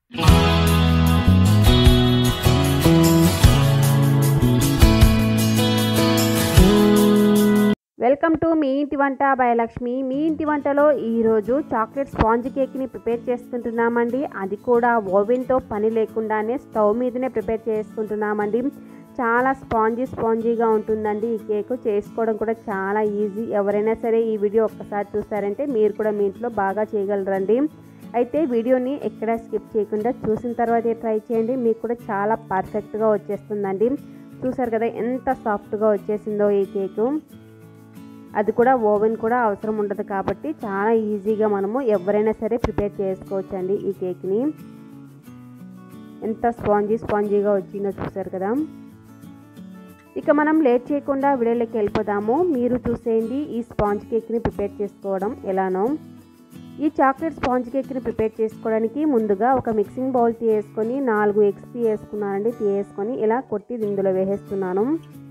Welcome to me ఇంటి వంట by Lakshmi. మీ ఇంటి వంటలో ఈరోజు చాక్లెట్ స్పాంజ్ కేక్ని ప్రిపేర్ చేసుకుంటున్నామండి. అది కూడా ఓవెన్తో పని లేకుండానే స్టవ్ మీదనే ప్రిపేర్ చేసుకుంటున్నామండి. చాలా స్పాంజీగా ఉంటుందండి. ఈ కేక్ చేసుకోవడం కూడా చాలా ఈజీ. ఎవరైనా సరే ఈ వీడియో ఒక్కసారి చూసారంటే మీరు కూడా మీ ఇంట్లో బాగా చేయగలరండి. అయితే వీడియోని ఎక్కడ స్కిప్ చేయకుండా చూసిన తర్వాతే ట్రై చేయండి. మీకు కూడా చాలా పర్ఫెక్ట్గా వచ్చేస్తుందండి. చూసారు కదా ఎంత సాఫ్ట్గా వచ్చేసిందో ఈ కేకు. అది కూడా ఓవెన్ కూడా అవసరం ఉండదు కాబట్టి చాలా ఈజీగా మనము ఎవరైనా సరే ప్రిపేర్ చేసుకోవచ్చండి ఈ కేక్ని. ఎంత స్పాంజీగా వచ్చిందో చూసారు కదా. ఇక మనం లేట్ చేయకుండా వీడియోలోకి వెళ్ళిపోదాము. మీరు చూసేయండి ఈ స్పాంజ్ కేక్ని ప్రిపేర్ చేసుకోవడం ఎలానో. ఈ చాక్లెట్ స్పాంజ్ కేక్ని ప్రిపేర్ చేసుకోవడానికి ముందుగా ఒక మిక్సింగ్ బౌల్ తీసుకొని 4 ఎగ్స్ తీసుకున్నానండి. తీసుకొని ఇలా కొట్టి ఇందులో వేసేస్తున్నాను.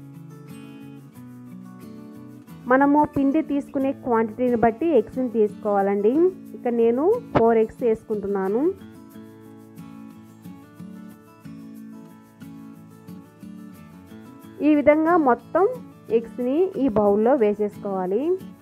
మనము పిండి తీసుకునే క్వాంటిటీని బట్టి ఎగ్స్ని తీసుకోవాలండి. ఇక్కడ నేను 4 ఎగ్స్ వేసుకుంటున్నాను. ఈ విధంగా మొత్తం ఎగ్స్ని ఈ బౌల్లో వేసేసుకోవాలి.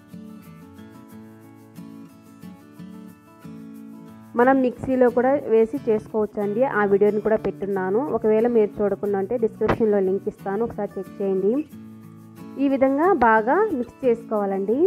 మనం మిక్సీలో కూడా వేసి చేసుకోవచ్చండి. ఆ వీడియోని కూడా పెట్టున్నాను. ఒకవేళ మీరు చూడకుండా ఉంటే డిస్క్రిప్షన్లో లింక్ ఇస్తాను, ఒకసారి చెక్ చేయండి. ఈ విధంగా బాగా మిక్స్ చేసుకోవాలండి.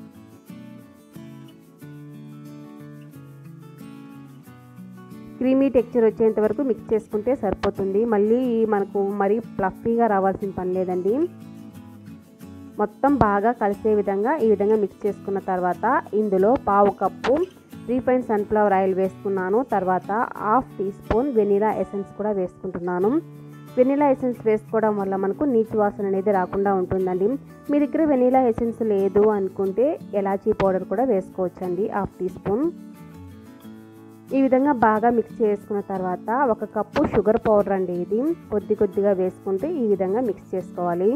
క్రీమీ టెక్స్చర్ వచ్చేంత వరకు మిక్స్ చేసుకుంటే సరిపోతుంది. మళ్ళీ మనకు మరీ ఫ్లఫీగా రావాల్సిన పని లేదండి. మొత్తం బాగా కలిసే విధంగా ఈ విధంగా మిక్స్ చేసుకున్న తర్వాత ఇందులో 1/2 కప్పు రీఫైండ్ సన్ఫ్లవర్ ఆయిల్ వేసుకున్నాను. తర్వాత 1/2 టీ స్పూన్ వెనిలా ఎసెన్స్ కూడా వేసుకుంటున్నాను. వెనిలా ఎసెన్స్ వేసుకోవడం వల్ల మనకు నీచు వాసన అనేది రాకుండా ఉంటుందండి. మీ దగ్గర వెనిలా ఎసెన్స్ లేదు అనుకుంటే ఎలాచీ పౌడర్ కూడా వేసుకోవచ్చండి 1/2 టీ స్పూన్. ఈ విధంగా బాగా మిక్స్ చేసుకున్న తర్వాత 1 కప్పు షుగర్ పౌడర్ అండి. ఇది కొద్దిగా వేసుకుంటే ఈ విధంగా మిక్స్ చేసుకోవాలి.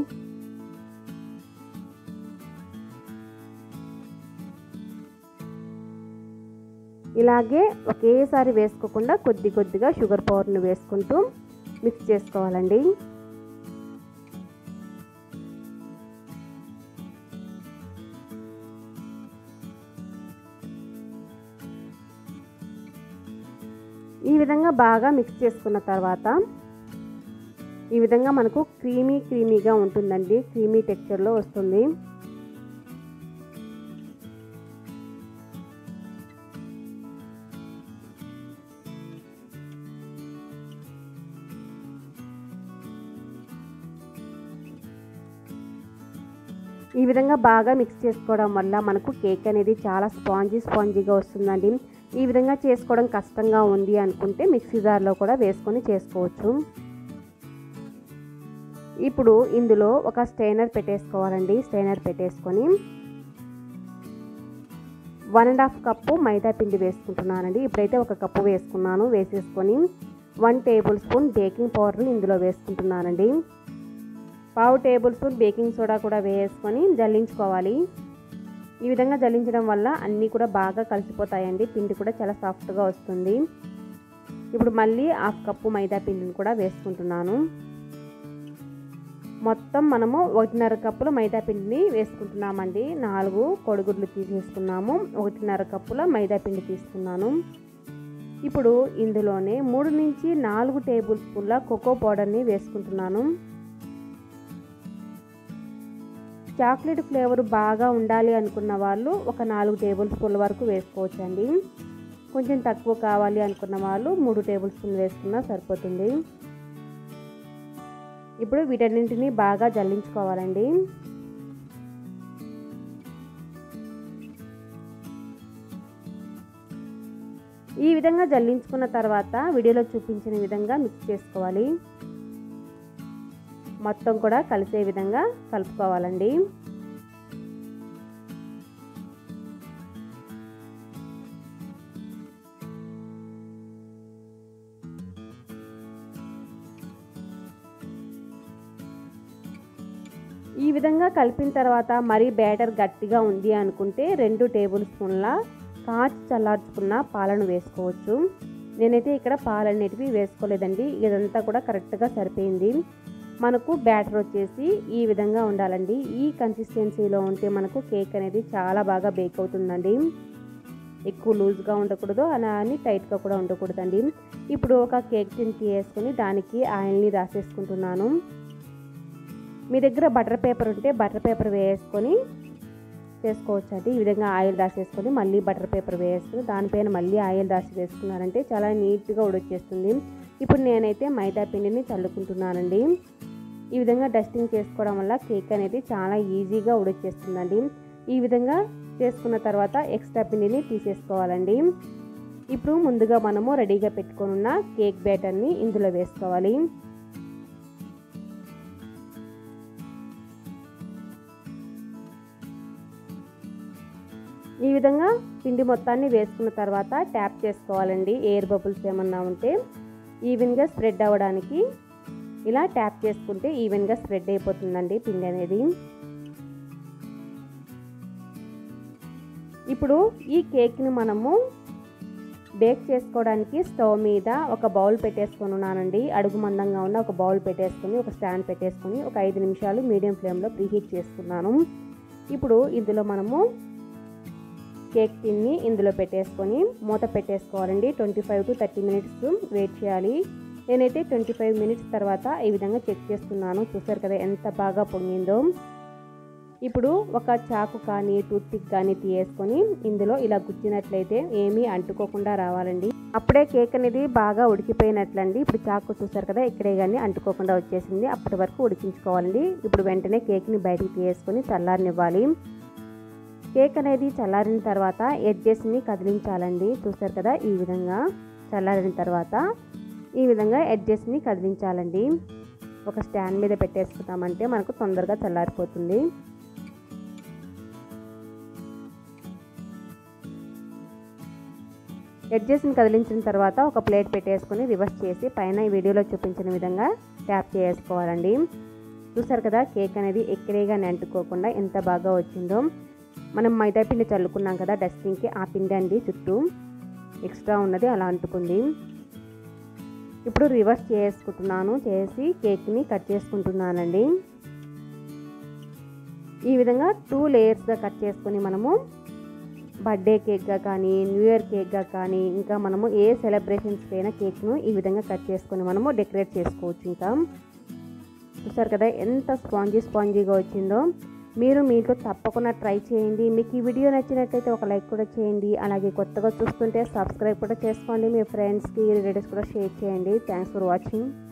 ఇలాగే ఒకేసారి వేసుకోకుండా కొద్దిగా షుగర్ పౌడర్ని వేసుకుంటూ మిక్స్ చేసుకోవాలండి. ఈ విధంగా బాగా మిక్స్ చేసుకున్న తర్వాత ఈ విధంగా మనకు క్రీమీగా ఉంటుందండి. క్రీమీ టెక్స్చర్లో వస్తుంది. ఈ విధంగా బాగా మిక్స్ చేసుకోవడం వల్ల మనకు కేక్ అనేది చాలా స్పాంజీగా వస్తుందండి. ఈ విధంగా చేసుకోవడం కష్టంగా ఉంది అనుకుంటే మిక్సీ జార్లో కూడా వేసుకొని చేసుకోవచ్చు. ఇప్పుడు ఇందులో ఒక స్ట్రైనర్ పెట్టేసుకోవాలండి. స్ట్రైనర్ పెట్టేసుకొని 1.5 కప్పు మైదా పిండి వేసుకుంటున్నానండి. ఇప్పుడైతే 1 కప్పు వేసుకున్నాను. వేసేసుకొని 1 టేబుల్ స్పూన్ బేకింగ్ పౌడర్ ఇందులో వేసుకుంటున్నానండి. 1/2 టేబుల్ స్పూన్ బేకింగ్ సోడా కూడా వేసుకొని జల్లించుకోవాలి. ఈ విధంగా జల్లించడం వల్ల అన్నీ కూడా బాగా కలిసిపోతాయండి. పిండి కూడా చాలా సాఫ్ట్గా వస్తుంది. ఇప్పుడు మళ్ళీ 1/2 కప్పు మైదా పిండిని కూడా వేసుకుంటున్నాను. మొత్తం మనము 1.5 కప్పుల మైదా పిండిని వేసుకుంటున్నామండి. 4 కోడిగుడ్లు తీసేసుకున్నాము. 1.5 కప్పుల మైదా పిండి తీసుకున్నాను. ఇప్పుడు ఇందులోనే 3 నుంచి 4 టేబుల్ స్పూన్ల కోకో పౌడర్ని వేసుకుంటున్నాను. చాక్లెట్ ఫ్లేవర్ బాగా ఉండాలి అనుకున్న వాళ్ళు ఒక 4 టేబుల్ స్పూన్ల వరకు వేసుకోవచ్చండి. కొంచెం తక్కువ కావాలి అనుకున్న వాళ్ళు 3 టేబుల్ స్పూన్లు వేసుకున్నా సరిపోతుంది. ఇప్పుడు వీటన్నింటినీ బాగా జల్లించుకోవాలండి. ఈ విధంగా జల్లించుకున్న తర్వాత వీడియోలో చూపించిన విధంగా మిక్స్ చేసుకోవాలి. మొత్తం కూడా కలిసే విధంగా కలుపుకోవాలండి. ఈ విధంగా కలిపిన తర్వాత మరీ బ్యాటర్ గట్టిగా ఉంది అనుకుంటే 2 టేబుల్ స్పూన్ల కాచి చల్లార్చుకున్న పాలను వేసుకోవచ్చు. నేనైతే ఇక్కడ పాలు అనేటివి వేసుకోలేదండి. ఇదంతా కూడా కరెక్ట్గా సరిపోయింది. మనకు బ్యాటర్ వచ్చేసి ఈ విధంగా ఉండాలండి. ఈ కన్సిస్టెన్సీలో ఉంటే మనకు కేక్ అనేది చాలా బాగా బేక్ అవుతుందండి. ఎక్కువ లూజ్గా ఉండకూడదు, అలా అని టైట్గా కూడా ఉండకూడదండి. ఇప్పుడు ఒక కేక్ టిన్ తీసుకొని దానికి ఆయిల్ని రాసేసుకుంటున్నాను. మీ దగ్గర బటర్ పేపర్ ఉంటే బటర్ పేపర్ వేసుకొని చేసుకోవచ్చు అండి. ఈ విధంగా ఆయిల్ రాసేసుకొని మళ్ళీ బటర్ పేపర్ వేసుకొని దానిపైన మళ్ళీ ఆయిల్ రాసి వేసుకున్నారంటే చాలా నీట్గా ఉడొచ్చేస్తుంది. ఇప్పుడు నేనైతే మైదా పిండిని చల్లుకుంటున్నానండి. ఈ విధంగా డస్టింగ్ చేసుకోవడం వల్ల కేక్ అనేది చాలా ఈజీగా ఉడొచ్చేస్తుందండి. ఈ విధంగా చేసుకున్న తర్వాత ఎక్స్ట్రా పిండిని తీసేసుకోవాలండి. ఇప్పుడు ముందుగా మనము రెడీగా పెట్టుకొని ఉన్న కేక్ బ్యాటర్ని ఇందులో వేసుకోవాలి. ఈ విధంగా పిండి మొత్తాన్ని వేసుకున్న తర్వాత ట్యాప్ చేసుకోవాలండి. ఎయిర్ బబుల్స్ ఏమన్నా ఉంటే ఈవెన్గా స్ప్రెడ్ అవ్వడానికి ఇలా ట్యాప్ చేసుకుంటే ఈవెన్గా స్ప్రెడ్ అయిపోతుందండి పిండి అనేది. ఇప్పుడు ఈ కేక్ని మనము బేక్ చేసుకోవడానికి స్టవ్ మీద ఒక బౌల్ పెట్టేసుకొని ఉన్నానండి. అడుగు మందంగా ఉన్న ఒక బౌల్ పెట్టేసుకొని ఒక స్టాండ్ పెట్టేసుకొని ఒక 5 నిమిషాలు మీడియం ఫ్లేమ్లో ప్రీహీట్ చేసుకున్నాను. ఇప్పుడు ఇందులో మనము కేక్ టిన్ని ఇందులో పెట్టేసుకొని మూత పెట్టేసుకోవాలండి. 25 to 30 మినిట్స్ వెయిట్ చేయాలి. నేనైతే 25 మినిట్స్ తర్వాత ఈ విధంగా చెక్ చేస్తున్నాను. చూసారు కదా ఎంత బాగా పొంగిందో. ఇప్పుడు ఒక చాకు కానీ టూత్పిక్ కానీ తీసుకొని ఇందులో ఇలా గుచ్చినట్లయితే ఏమీ అంటుకోకుండా రావాలండి. అప్పుడే కేక్ అనేది బాగా ఉడికిపోయినట్లండి. ఇప్పుడు చాకు చూసారు కదా ఇక్కడే కానీ అంటుకోకుండా వచ్చేసింది. అప్పటి వరకు ఉడికించుకోవాలండి. ఇప్పుడు వెంటనే కేక్ని బయటికి తీసుకొని చల్లారనివ్వాలి. కేక్ అనేది చల్లారిన తర్వాత ఎడ్జెస్ని కదిలించాలండి. చూసారు కదా ఈ విధంగా చల్లారిన తర్వాత ఈ విధంగా ఎడ్జెస్ని కదిలించాలండి. ఒక స్టాండ్ మీద పెట్టేసుకుంటామంటే మనకు తొందరగా చల్లారిపోతుంది. ఎడ్జెస్ని కదిలించిన తర్వాత ఒక ప్లేట్ పెట్టేసుకొని రివర్స్ చేసి పైన ఈ వీడియోలో చూపించిన విధంగా ట్యాప్ చేసుకోవాలండి. చూసారు కదా కేక్ అనేది ఎక్కడే కానీ అంటుకోకుండా ఎంత బాగా వచ్చిందో. మనం మైదా పిండి చల్లుకున్నాం కదా డస్టింగ్కి, ఆ పిండి అండి చుట్టూ ఎక్స్ట్రా ఉన్నది అలా అంటుకుంది. ఇప్పుడు రివర్స్ చేసుకుంటున్నాను. చేసి కేక్ని కట్ చేసుకుంటున్నానండి. ఈ విధంగా 2 లేయర్స్గా కట్ చేసుకొని మనము బర్త్డే కేక్గా కానీ న్యూ ఇయర్ కేక్గా కానీ ఇంకా మనము ఏ సెలబ్రేషన్స్కి అయినా కేక్ను ఈ విధంగా కట్ చేసుకొని మనము డెకరేట్ చేసుకోవచ్చు. ఇంకా చూసారు కదా ఎంత స్పాంజీగా వచ్చిందో. మీరు మీ ఇంట్లో తప్పకుండా ట్రై చేయండి. మీకు ఈ వీడియో నచ్చినట్లయితే ఒక లైక్ కూడా చేయండి. అలాగే కొత్తగా చూస్తుంటే సబ్స్క్రైబ్ కూడా చేసుకోండి. మీ ఫ్రెండ్స్కి రిలేటివ్స్ కూడా షేర్ చేయండి. Thanks for watching.